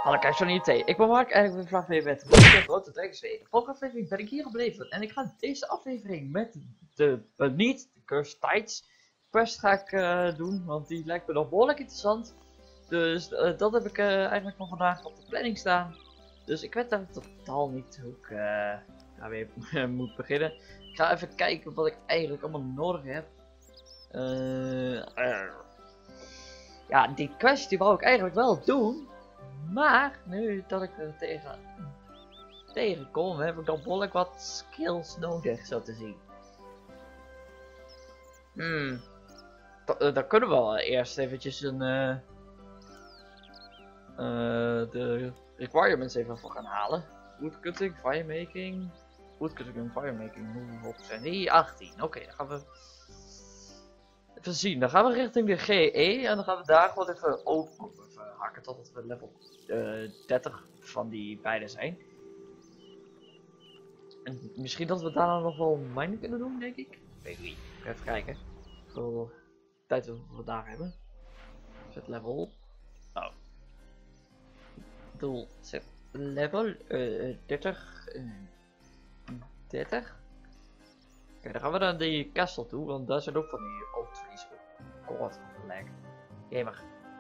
Hallo, kijk zo niet Ik ben Mark en ik ben vandaag weer met de Grote Trekswee. Vorige aflevering ben ik hier gebleven en ik ga deze aflevering met de niet de Cursed Tides quest ga ik doen, want die lijkt me nog behoorlijk interessant. Dus dat heb ik eigenlijk van vandaag op de planning staan. Dus ik weet daar totaal niet hoe ik weer moet beginnen. Ik ga even kijken wat ik eigenlijk allemaal nodig heb. Ja, die quest die wou ik eigenlijk wel doen. Maar nu dat ik er tegenkom, heb ik dan behoorlijk wat skills nodig, zo te zien. Dan kunnen we wel eerst eventjes de requirements even voor gaan halen. Woodcutting, firemaking. Woodcutting en firemaking, hoeveel zijn die? 18. Oké, dan gaan we even zien. Dan gaan we richting de GE en dan gaan we daar gewoon even hakken totdat we level 30 van die beide zijn. En misschien dat we daarna nog wel mining kunnen doen, denk ik. Weet niet. Even kijken. Hoeveel tijd we daar hebben. Zet level. Oh. Doel zet level 30. 30. Oké, dan gaan we naar die castle toe, want daar zijn ook van die oak trees. Oh, wat een lag. Gamer.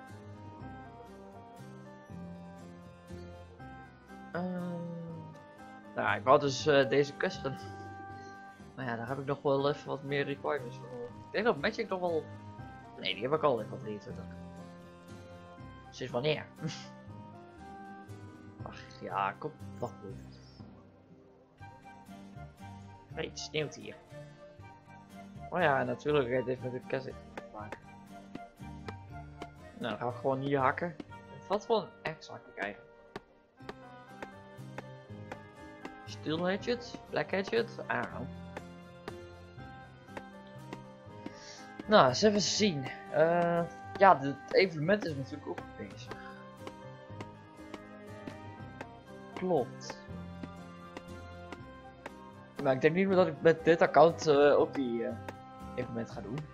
Nou, ik wou dus deze quest gaan. Maar ja, daar heb ik nog wel even wat meer requirements voor. Ik denk dat Magic nog wel. Nee, die heb ik al even 23. Sinds wanneer? Ach ja, komt wel goed. Nee, het sneeuwt hier. Oh ja, natuurlijk ga ik dit met de quest maken. Nou, dan gaan we gewoon hier hakken. Wat voor een axe hak ik eigenlijk? Steel hatchet? Black hatchet? I don't know. Nou, eens even zien. Ja, het evenement is natuurlijk ook bezig. Klopt. Maar ik denk niet meer dat ik met dit account ook die evenement ga doen.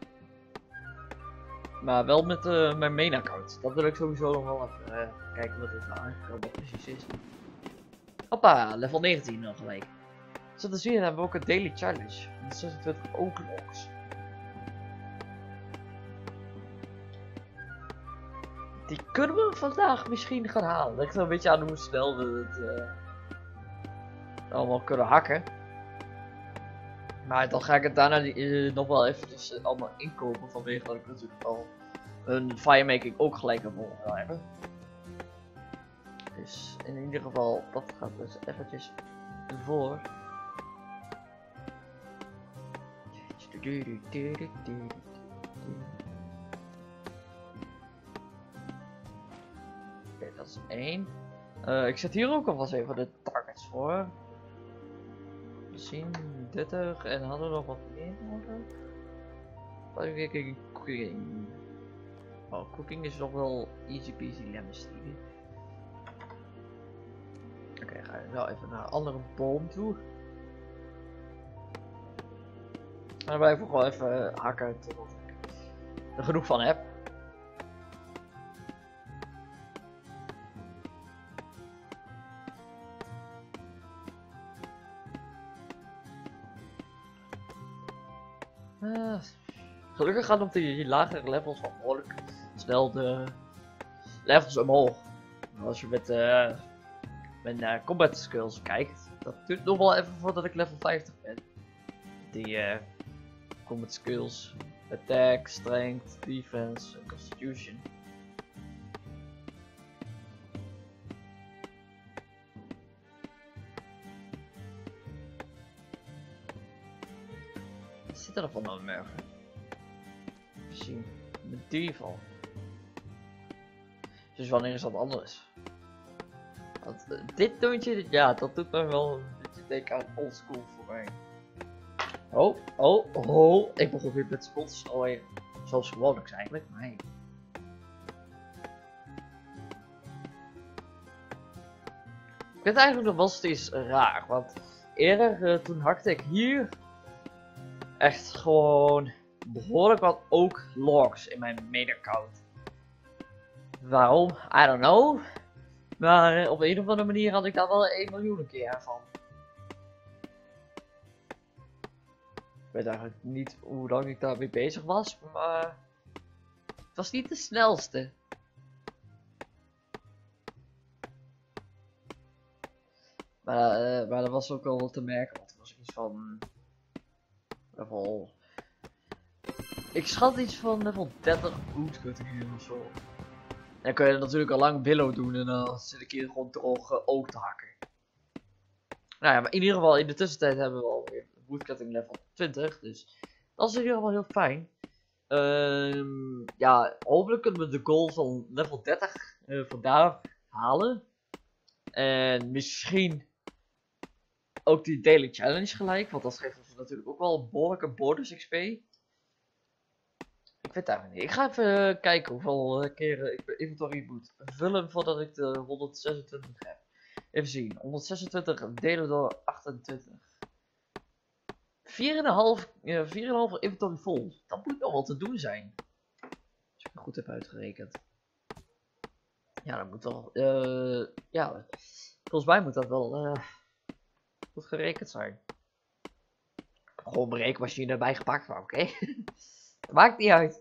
Maar wel met mijn main account. Dat wil ik sowieso nog wel even kijken wat het nou precies is. Hoppa, level 19 nog gelijk. Zo te zien hebben we ook een daily challenge. 26 oaklocks. Die kunnen we vandaag misschien gaan halen. Ligt er een beetje aan hoe snel we het allemaal kunnen hakken. Maar dan ga ik het daarna nog wel eventjes allemaal inkopen. Vanwege dat ik natuurlijk al een firemaking ook gelijk ervoor wil hebben. Dus in ieder geval, dat gaat dus eventjes voor. Oké, dat is 1. Ik zet hier ook alvast even de targets voor. We zien 30 en hadden we nog wat meer nodig. Cooking. Oh, cooking is nog wel easy peasy lemon steam. Oké, ga ik wel even naar een andere boom toe. En dan blijf ik gewoon even hakken totdat ik er genoeg van heb. Gelukkig gaan op die lagere levels van behoorlijk snel de levels omhoog. Als je met mijn combat skills kijkt, dat duurt nog wel even voordat ik level 50 ben. Die combat skills, attack, strength, defense en constitution. Wat zit er van mijn merken? Zien, medieval. Dus wanneer is dat anders? Want, dit deuntje, ja, dat doet me wel een beetje denken aan oldschool voor mij. Oh, ik begon weer met spots alweer. Zoals gewoonlijk eigenlijk, maar hey. Ik vind het eigenlijk nog wel steeds raar, want eerder toen hakte ik hier echt gewoon behoorlijk wat ook logs in mijn main account. Waarom? I don't know. Maar op een of andere manier had ik daar wel 1 miljoen keer van. Ik weet eigenlijk niet hoe lang ik daarmee bezig was, maar het was niet de snelste. Maar dat was ook wel wat te merken, want er was iets van level... Ik schat iets van level 30 woodcutting of zo. Dan kun je natuurlijk al lang willow doen en dan zit ik hier gewoon droog oak te hakken. Nou ja, maar in ieder geval in de tussentijd hebben we alweer woodcutting level 20, dus dat is in ieder geval heel fijn. Ja, hopelijk kunnen we de goal van level 30 vandaag halen. En misschien ook die daily challenge gelijk, want dat geeft ons natuurlijk ook wel een behoorlijke bonus XP. Ik weet het eigenlijk niet. Ik ga even kijken hoeveel keren ik mijn inventory moet vullen voordat ik de 126 heb. Even zien. 126 delen door 28. 4,5 inventory vol. Dat moet nog wel te doen zijn. Als ik het goed heb uitgerekend. Ja, dat moet wel. Ja, volgens mij moet dat wel goed gerekend zijn. Ik heb gewoon mijn rekenmachine erbij gepakt, maar oké. Dat maakt niet uit.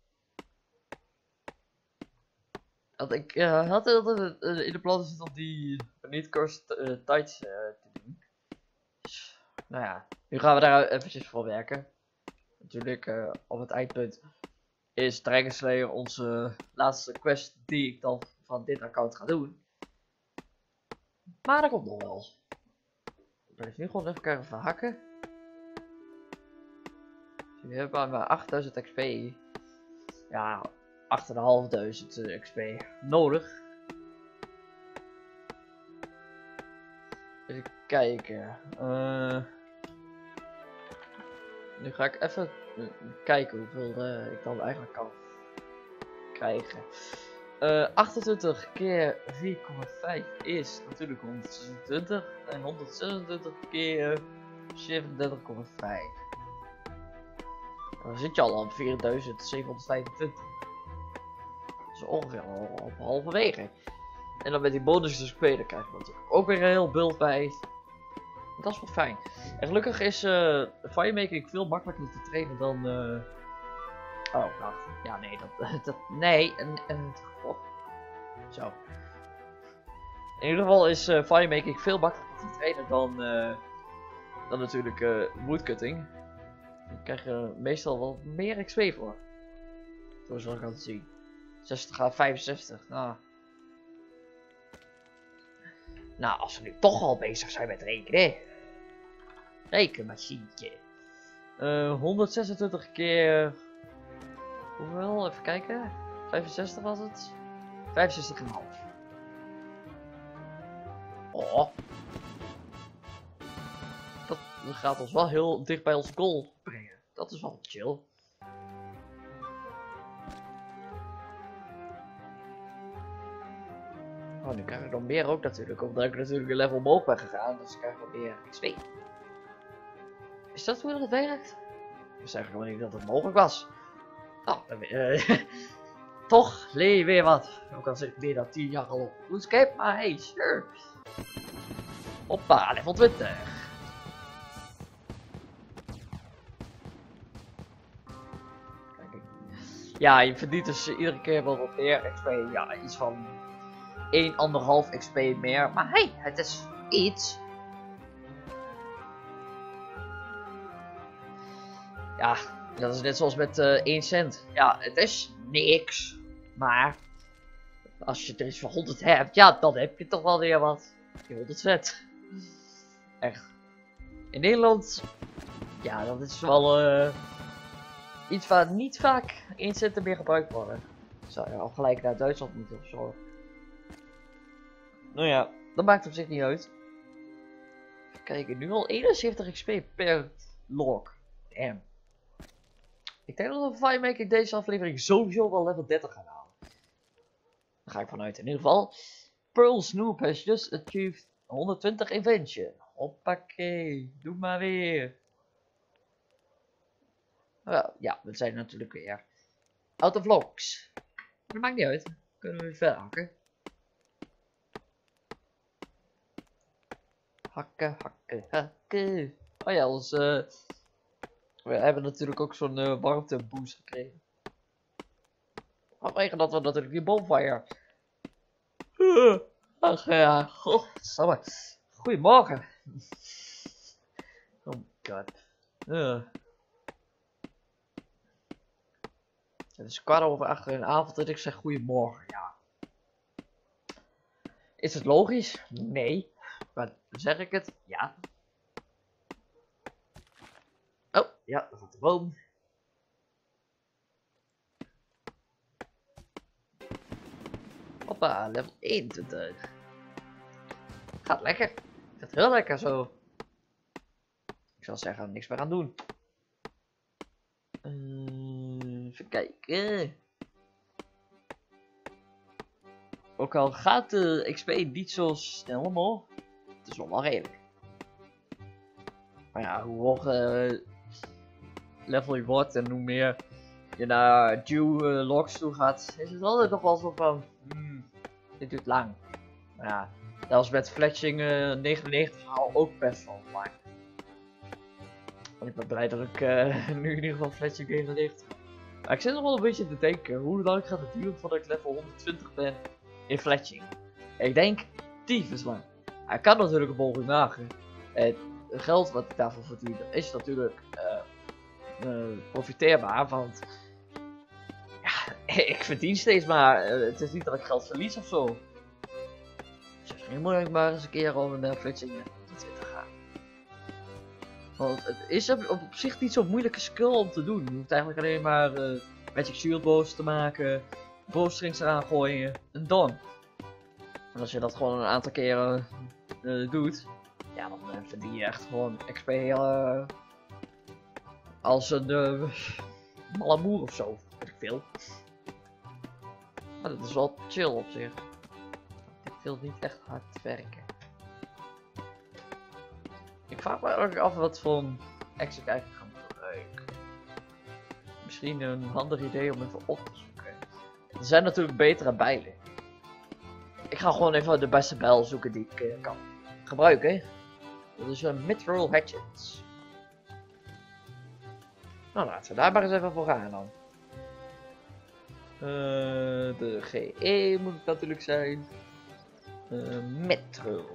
Want ik had altijd in de plannen zitten om die niet cursed tights te doen. Dus, nou ja, nu gaan we daar eventjes voor werken. Natuurlijk, op het eindpunt is Dragon Slayer onze laatste quest die ik dan van dit account ga doen. Maar dat komt nog wel. Ik ben nu gewoon even kijken verhakken. Nu hebben we maar 8000 XP. Ja, 8500 XP nodig. Even kijken. Nu ga ik even kijken hoeveel ik dan eigenlijk kan krijgen. 28 keer 4,5 is natuurlijk 126. En 126 keer 37,5. Dan zit je al op 4725. Dat is ongeveer al op halverwege. En dan met die bonus XP, dan krijg je natuurlijk ook weer een heel beeld bij. Dat is wel fijn. En gelukkig is firemaking veel makkelijker te trainen dan... Oh, wacht. Ja, nee, nee, oh. Zo. In ieder geval is firemaking veel makkelijker te trainen dan natuurlijk woodcutting. Dan krijg je meestal wel meer XP voor. Zo zal ik altijd zien. 60 à 65, nou, als we nu toch al bezig zijn met rekenen. Rekenmachientje. 126 keer... Hoeveel? Even kijken. 65 was het? 65,5. Oh. Dat gaat ons wel heel dicht bij ons goal brengen. Dat is wel chill. Oh, nu krijg ik nog meer ook natuurlijk, omdat ik natuurlijk een level omhoog ben gegaan, dus ik krijg nog meer XP. Is dat hoe dat werkt? Ik wist eigenlijk nog niet dat het mogelijk was. Oh, toch leer je weer wat. Ook al zit ik meer dan 10 jaar al op RuneScape, maar hey, sure. Hoppa, level 20. Kijk, ja, je verdient dus iedere keer wel wat meer XP. Ja, iets van 1,5 XP meer. Maar hey, het is iets. Ja, dat is net zoals met 1 cent. Ja, het is niks. Maar als je er iets van 100 hebt, ja, dan heb je toch wel weer wat. Die 100 cent. Echt. In Nederland, ja, dat is wel iets waar niet vaak 1 cent meer gebruikt worden. Zou je al gelijk naar Duitsland moeten of zo. Nou ja, dat maakt op zich niet uit. Even kijken, nu al 71 XP per log. Damn. Ik denk dat we firemaking deze aflevering sowieso wel level 30 gaan halen. Daar ga ik vanuit. In ieder geval, Pearl Snoop has just achieved 120 invention. Hoppakee, doe maar weer. Ja, we zijn natuurlijk weer out of logs. Maar dat maakt niet uit. Kunnen we weer verder hakken. Hakken, hakken, hakken. Oh ja, we hebben natuurlijk ook zo'n warmteboost gekregen. Vanwege dat we natuurlijk die bonfire. Ach ja, godsamme. Goedemorgen. Oh god. Het is 8:15 in de avond en ik zeg goedemorgen, ja. Is het logisch? Nee. Maar zeg ik het? Ja. Oh, ja, dat gaat de boom. Hoppa, level 21. Gaat lekker. Gaat heel lekker zo. Ik zal zeggen, niks meer aan doen. Even kijken. Ook al gaat de XP niet zo snel omhoog, het is wel redelijk. Maar ja, hoe hoger level je wordt en hoe meer je naar Dew logs toe gaat, is het altijd nog wel zo van, dit duurt lang. Maar ja, dat was met Fletching 99 haal ook best wel lang. Want ik ben blij dat ik nu in ieder geval Fletching 99. Maar ik zit nog wel een beetje te denken, hoe lang gaat het duren voordat ik level 120 ben in Fletching? Ik denk, tyfus lang. Hij kan natuurlijk een volgende dagen. Het geld wat ik daarvoor verdien is natuurlijk profiteerbaar, want ja, ik verdien steeds maar. Het is niet dat ik geld verlies of zo. Dus misschien moet ik maar eens een keer over naar Fletching 20 gaan. Want het is op zich niet zo'n moeilijke skill om te doen. Je hoeft eigenlijk alleen maar Magic Shield bows te maken, bowstrings eraan gooien en dan. En als je dat gewoon een aantal keren doet, ja, dan verdien je echt gewoon XP als een malamoer of zo. Weet ik veel. Maar dat is wel chill op zich. Ik wil niet echt hard werken. Ik vraag me ook af wat voor extra ik eigenlijk gaan gebruiken. Misschien een handig idee om even op te zoeken. Er zijn natuurlijk betere bijlen. Ik ga gewoon even de beste bijl zoeken die ik kan gebruiken. Dat is een Mithril Hatchet. Nou, laten we daar maar eens even voor gaan dan. De GE moet het natuurlijk zijn. Mithril.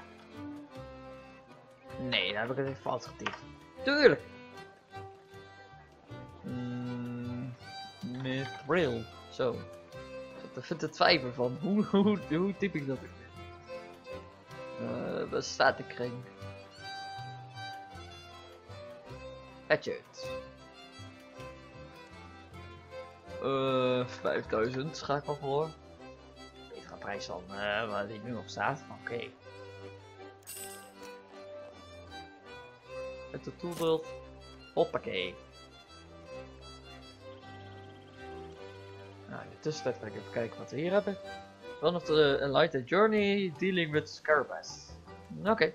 Nee, daar heb ik het even fout getikt. Tuurlijk! Mithril. Zo. Ik vind het twijfel van. Hoe typ ik dat? Waar staat de kring? Hatchet. 5000 ga ik al voor. Betere prijs dan waar die nu op staat. Oké. Met de toolbeeld. Hoppakee. Nou, in de tussentijd ga ik even kijken wat we hier hebben. One of the Enlightened Journey dealing with Scarabass. Oké.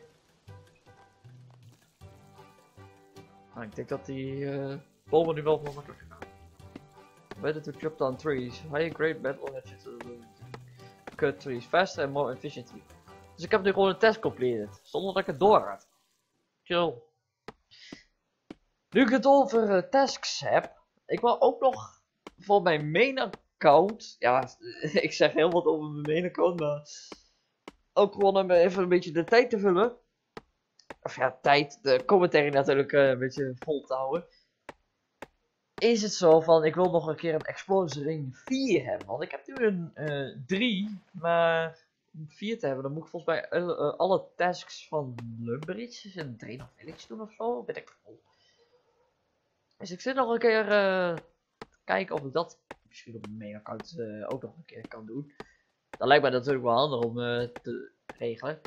Nou, ik denk dat die bomen nu wel voor makkelijk gaan. Better to chop down trees. High grade metal hatchets to cut trees faster and more efficiently. Dus ik heb nu gewoon een test completed. Zonder dat ik het door had. Chill. Nu ik het over tasks heb. Ik wil ook nog voor mijn main account. Ja, ik zeg heel wat over mijn main account. Maar ook gewoon om even een beetje de tijd te vullen. Of ja, tijd. De commentary natuurlijk een beetje vol te houden. Is het zo van, ik wil nog een keer een Explorers Ring 4 hebben. Want ik heb nu een 3, maar om 4 te hebben, dan moet ik volgens mij alle tasks van Lumbridge en Drain of Village doen of zo. Weet ik veel. Dus ik zit nog een keer te kijken of ik dat misschien op mijn main account ook nog een keer kan doen. Dat lijkt mij natuurlijk wel handig om te regelen.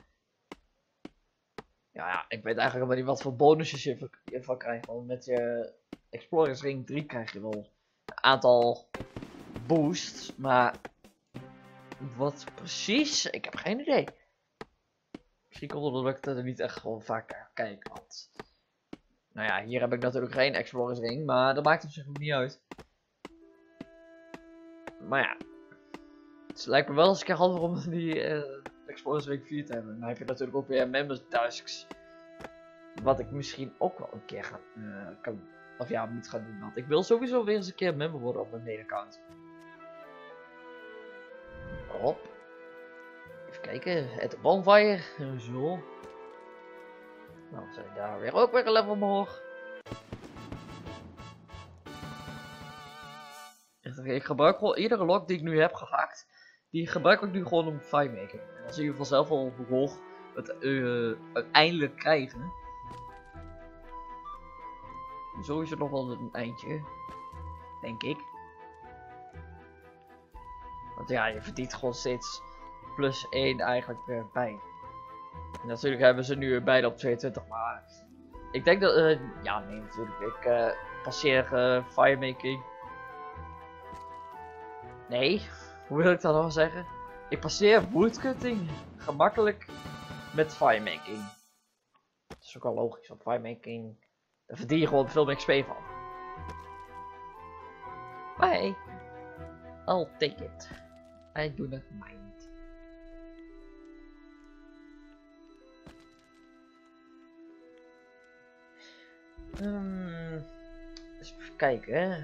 Ja, ik weet eigenlijk helemaal niet wat voor bonusjes je ervan krijgt. Want met je Explorers Ring 3 krijg je wel een aantal boosts. Maar wat precies? Ik heb geen idee. Misschien komt het omdat ik er niet echt gewoon vaak naar kijk. Want nou ja, hier heb ik natuurlijk geen Explorers Ring. Maar dat maakt op zich ook niet uit. Maar ja. Het lijkt me wel eens een keer handig om die Explorers Week 4 te hebben. Dan heb je natuurlijk ook weer Members Tasks. Wat ik misschien ook wel een keer moet gaan doen. Want ik wil sowieso weer eens een keer member worden op mijn main account. Hop. Even kijken. Het bonfire. Zo. Nou, zijn daar weer ook weer een level omhoog. Ik gebruik gewoon iedere log die ik nu heb gehakt. Die gebruik ik nu gewoon om FireMaker. En dan zie je vanzelf al hoe hoog we het uiteindelijk krijgen. Zo is het nog wel een eindje. Denk ik. Want ja, je verdient gewoon steeds plus 1 eigenlijk bij. En natuurlijk hebben ze nu bijna op 22, maar ik denk dat, ja nee natuurlijk, ik passeer FireMaking. Nee, hoe wil ik dat nou zeggen? Ik passeer woodcutting gemakkelijk met FireMaking. Dat is ook wel logisch, want FireMaking, daar verdien je gewoon veel meer XP van. Maar hey, I'll take it. I do not mind. Eens even kijken, hè.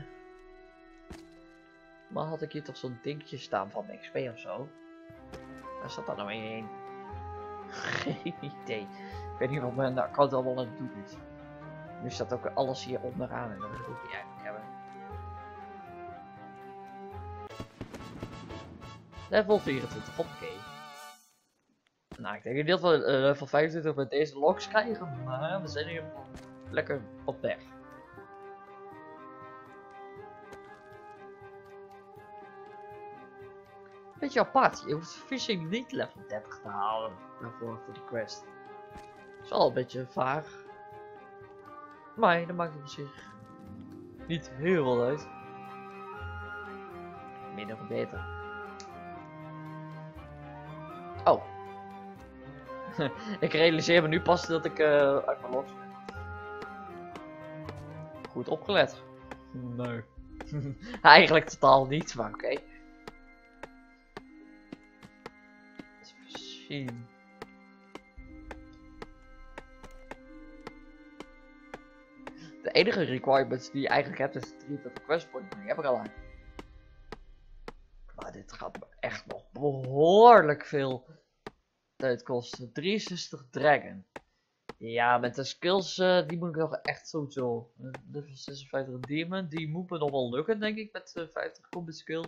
Maar had ik hier toch zo'n dingetje staan van XP of zo? Waar staat dat nou in? Geen idee. Ik weet niet wat mijn account allemaal aan het doen is. Nu staat ook alles hier onderaan en dat wil ik ook niet eigenlijk hebben. Level 24, oké. Nou, ik denk in ieder geval level 25 met deze logs krijgen, maar we zijn hier lekker op weg. Beetje apart, je hoeft fishing niet level 30 te halen daarvoor voor de quest. Dat is wel een beetje vaag. Maar dat maakt het op zich niet heel veel uit. Minder of beter. Oh. Ik realiseer me nu pas dat ik uit mijn logs ben. Goed opgelet. Nee. Eigenlijk totaal niet, maar oké. Zien. De enige requirements die je eigenlijk hebt is 23 quest points. Die heb ik al aan. Maar dit gaat me echt nog behoorlijk veel tijd kosten. 63 dragon. Ja, met de skills die moet ik nog echt sowieso. Level 56 demon, die moet me nog wel lukken denk ik met 50 combat skills.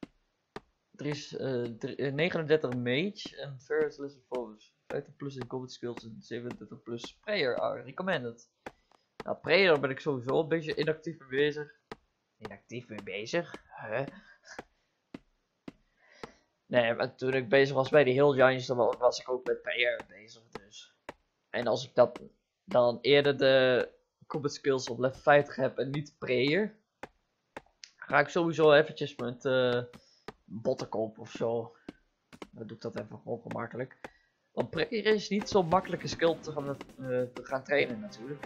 39 mage en Ferris Lizard Focus. 50 plus in combat skills en 37 plus prayer are recommended. Nou, prayer ben ik sowieso een beetje inactief mee bezig. Inactief mee bezig? Huh? Nee, maar toen ik bezig was bij de Hill Giants, dan was ik ook met prayer bezig dus. En als ik dat dan eerder de combat skills op level 50 heb en niet prayer, ga ik sowieso eventjes met bottenkop of zo. Dan doe ik dat even gewoon gemakkelijk. Want prayer is niet zo'n makkelijke skill te gaan trainen natuurlijk.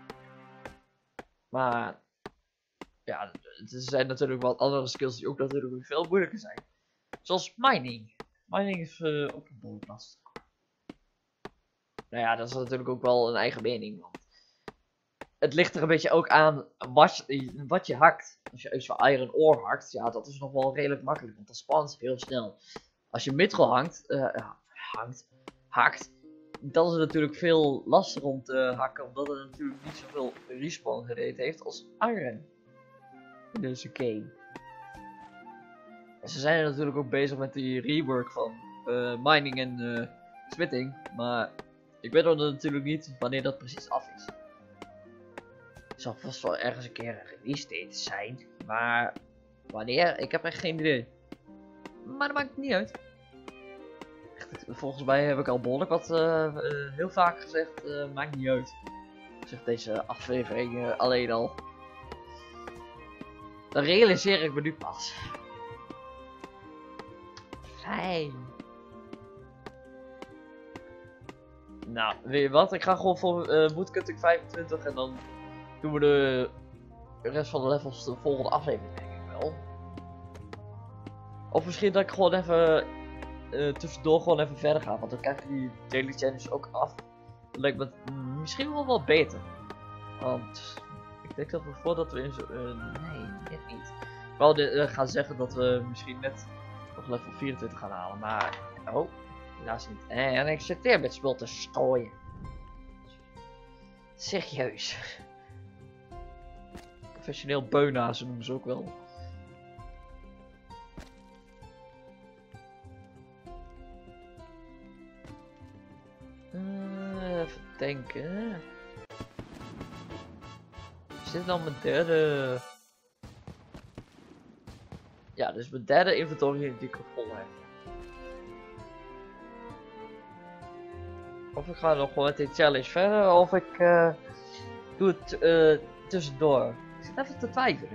Maar ja, er zijn natuurlijk wel andere skills die ook natuurlijk veel moeilijker zijn. Zoals mining. Mining is ook een behoorlijk lastig. Nou ja, dat is natuurlijk ook wel een eigen mening. Want het ligt er een beetje ook aan wat je hakt. Als je iron ore hakt, ja, dat is nog wel redelijk makkelijk. Want dat spawnt heel snel. Als je mithril hakt, dan is het natuurlijk veel lastiger om te hakken. Omdat het natuurlijk niet zoveel respawn gereden heeft als iron. In deze game. En ze zijn er natuurlijk ook bezig met die rework van mining en smithing. Maar ik weet natuurlijk niet wanneer dat precies af is. Het zal vast wel ergens een keer een release date zijn. Maar wanneer? Ik heb echt geen idee. Maar dat maakt het niet uit. Volgens mij heb ik al behoorlijk wat heel vaak gezegd. Maakt niet uit. Zegt deze aflevering alleen al. Dan realiseer ik me nu pas. Fijn. Nou, weet je wat? Ik ga gewoon voor woodcutting 25 en dan doen we de rest van de levels de volgende aflevering denk ik wel. Of misschien dat ik gewoon even tussendoor gewoon even verder gaan. Want dan krijg je die daily challenge ook af. Dat lijkt me misschien wel beter. Want ik denk dat we voordat we in zo... nee, net niet. Ik wou gaan zeggen dat we misschien net nog level 24 gaan halen. Maar, oh, helaas niet. En ik zit weer met spul te strooien. Serieus. Professioneel beunazen noemen ze ook wel. Even denken. Is dit dan mijn derde? Ja, dus mijn derde inventory die ik vol heb. Of ik ga nog gewoon met die challenge verder, of ik doe het tussendoor. Ik zit even te twijfelen.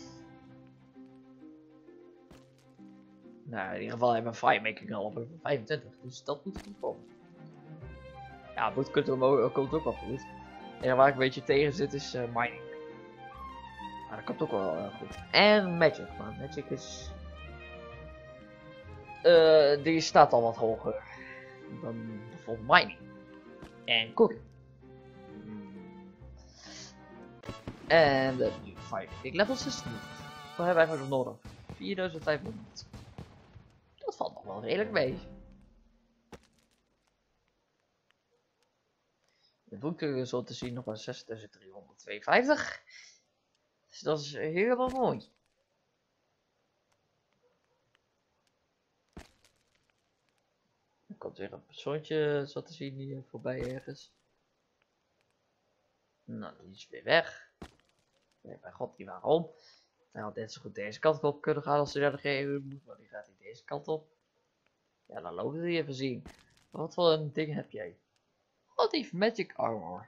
Nou, in ieder geval hebben we firemaking al op 25, dus dat moet goed komen. Ja, bootcutting komt ook wel goed. En waar ik een beetje tegen zit is mining. Maar dat komt ook wel goed. En magic, maar magic is... die staat al wat hoger dan bijvoorbeeld mining. En cooking. En de firemaking level 16. Wat hebben we eigenlijk nog nodig? 4500. Dat valt nog wel redelijk mee. De boeken zo te zien nog maar 6352. Dus dat is helemaal mooi. Er komt weer een persoontje zo te zien hier voorbij ergens. Nou, die is weer weg. Nee, mijn god, die waarom? Hij had net zo goed deze kant op kunnen gaan als hij naar de GU moet, maar die gaat niet deze kant op. Ja, dan lopen we die even zien. Wat voor een ding heb jij? Oh, die heeft magic armor.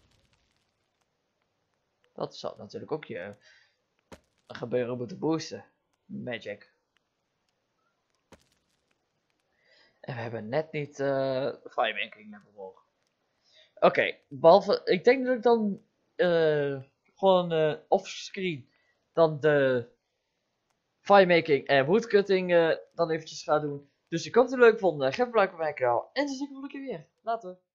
Dat zou natuurlijk ook je gebeuren moeten boosten. Magic. En we hebben net niet firemaking level hoog. Oké, behalve, ik denk dat ik dan gewoon offscreen dan de firemaking en woodcutting dan eventjes ga doen. Dus ik hoop dat het leuk vond. Geef een like op mijn kanaal en dan zie ik je volgende keer weer. Later.